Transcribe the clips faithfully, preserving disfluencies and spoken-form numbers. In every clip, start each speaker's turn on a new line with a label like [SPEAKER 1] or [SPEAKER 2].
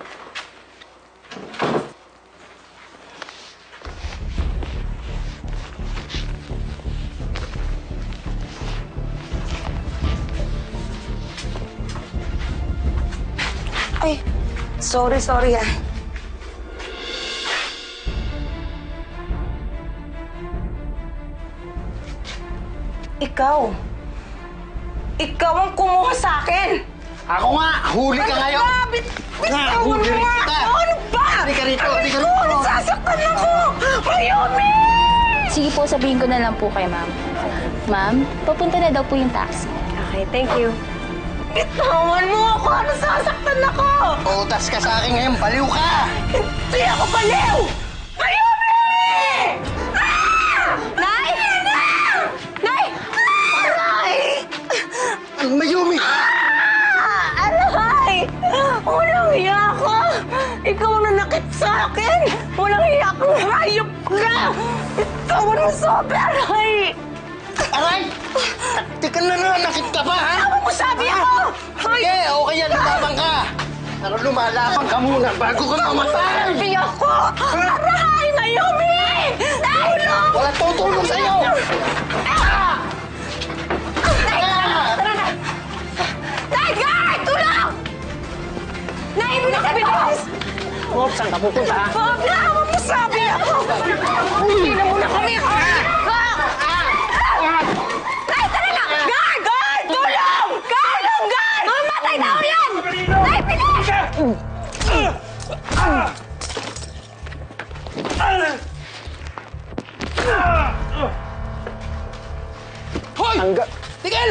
[SPEAKER 1] Ay, sorry, sorry ah. Ikaw. Ikaw ang kumuha sa akin.
[SPEAKER 2] Ako nga! Huli ka ngayon!
[SPEAKER 1] Ano ba? Bit bitawan mo nga ako! Ano ba?
[SPEAKER 2] Hindi ka rito! Hindi ka
[SPEAKER 1] Ano?
[SPEAKER 2] rito!
[SPEAKER 1] Nasasaktan ako! Mayumi!
[SPEAKER 3] Sige po, sabihin ko na lang po kay ma'am. Ma'am, papunta na daw po yung taxi.
[SPEAKER 1] Okay, thank you. Bitawan mo ako! Nasasaktan ako!
[SPEAKER 2] Utas ka sa akin ngayon! Baliw ka!
[SPEAKER 1] Hindi ako baliw! Mayumi! Ah! Nay! Nay! Nay!
[SPEAKER 2] Ang Mayumi!
[SPEAKER 1] Aray! Walang hiya ka! Ikaw ang nanakit sa akin! Walang hiya kang hayop ka! Bitawan mo sobe, aray!
[SPEAKER 2] Aray! Di ka na nanakit ka pa, ha?
[SPEAKER 1] Tama mo sabi ako!
[SPEAKER 2] Sige, okay yan. Lumabang ka. Pero lumalabang ka muna bago ka mamatay!
[SPEAKER 1] Sabi ako! Aray! Mayumi! Tulong!
[SPEAKER 2] Wala tutulong sa'yo!
[SPEAKER 1] Ah! Nay! Tara na! Nay! Guard! Tulong! Nay! Bilis! Bilis!
[SPEAKER 2] Oh, saan ka pupunta, ha?
[SPEAKER 1] Bob! Tama mo sabi ako! Hindi na muna kami! Bob! Nay! Tara na! Guard! Guard! Tulong! Tulong, guard! Mamatay na ako yan! Nay! Bilis!
[SPEAKER 2] Hoy! Angga! Tigil!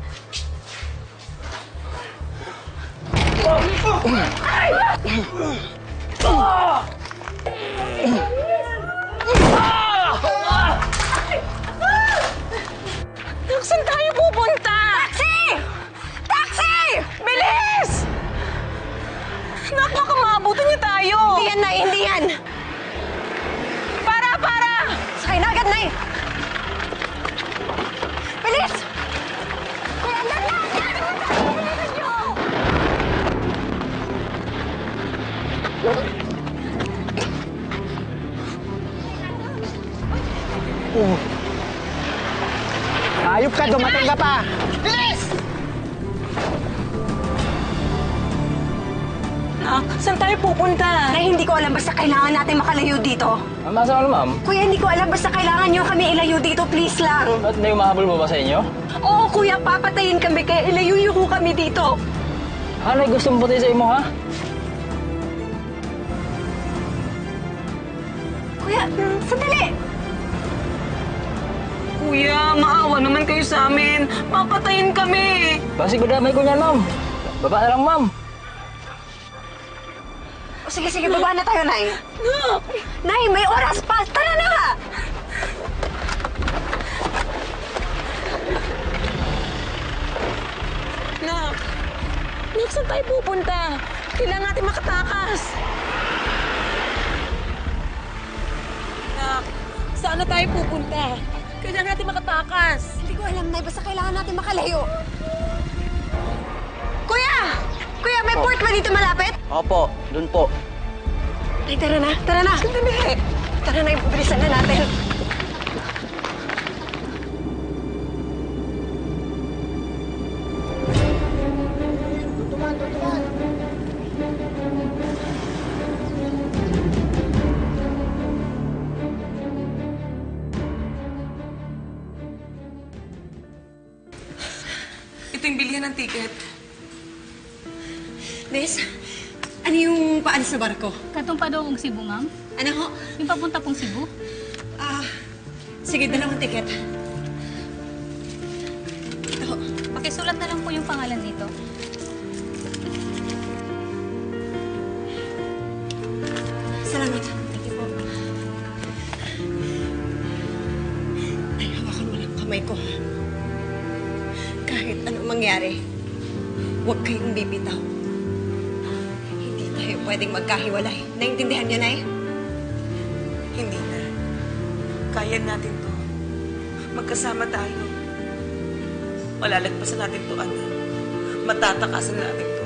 [SPEAKER 1] Saan tayo pupunta? Taxi! Taxi! Bilis! Napaka maabutan niyo tayo! Hindi yan, Nay! Hindi yan! Para! Para! Sakay na agad, Nay! Bilis! Kuya, andar na! Andar! Bilisan niyo!
[SPEAKER 2] Oh. Ayop ka, dumating ka pa! Bilis!
[SPEAKER 1] Nak, saan tayo pupunta? Nay, hindi ko alam. Basta kailangan natin makalayo dito.
[SPEAKER 4] Ma'am, nasa ano, ma'am?
[SPEAKER 1] Kuya, hindi ko alam. Basta kailangan niyo kami ilayo dito. Please lang.
[SPEAKER 4] Ba't may umahabol mo ba sa inyo?
[SPEAKER 1] Oo, kuya. Papatayin kami. Kaya ilayo niyo ko kami dito.
[SPEAKER 4] Ano, gusto mo pati sa imo, ha?
[SPEAKER 1] Kuya, mm, sandali. Kuya, maawa naman kayo sa amin. Papatayin kami.
[SPEAKER 4] Basig badamay ko niyan, ma'am. Baba na lang, ma'am.
[SPEAKER 1] O, sige, sige. Baba na tayo, Nay. Nay, may oras pa. Tara na! Nak, Nak, saan tayo pupunta? Kailangan natin makatakas. Nak, saan na tayo pupunta? Kailangan natin makatakas. Hindi ko alam, Nay. Basta kailangan natin makalayo. Kuya! Kuya, may port ba dito malapit?
[SPEAKER 4] Opo, dun po.
[SPEAKER 1] Ay, tara na. Tara na. Sandali. Tara na, bilisan na natin.
[SPEAKER 2] Tutuman, tutuman!
[SPEAKER 5] Ito yung bilihan ng ticket.
[SPEAKER 1] Miss, ano yung paalis na barko?
[SPEAKER 3] Katong pa daw ang Cebu, ma'am?
[SPEAKER 1] Ano ho?
[SPEAKER 3] Yung papunta pong Cebu?
[SPEAKER 1] Ah, sige, dalawang ticket. Ito ho.
[SPEAKER 3] Pakisulat na lang po yung pangalan dito.
[SPEAKER 1] Salamat. Thank you po. Ay, hawakan mo lang kamay ko. Kahit anong mangyari, huwag kayong bibitaw. Hindi tayo pwedeng magkahiwalay. Naintindihan niyo, Nay?
[SPEAKER 5] Hindi na. Kaya natin to. Magkasama tayo. Malalagpasan natin to, anak. Matatakasan natin to.